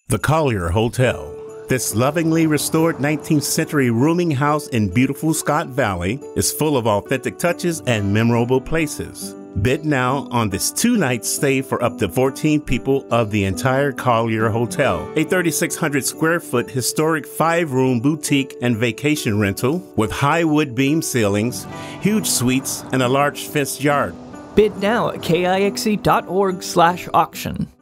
The Collier Hotel. This lovingly restored 19th century rooming house in beautiful Scott Valley is full of authentic touches and memorable places. Bid now on this 2-night stay for up to 14 people of the entire Collier Hotel, a 3,600 square foot historic 5-room boutique and vacation rental with high wood beam ceilings, huge suites, and a large fenced yard. Bid now at kixe.org/auction.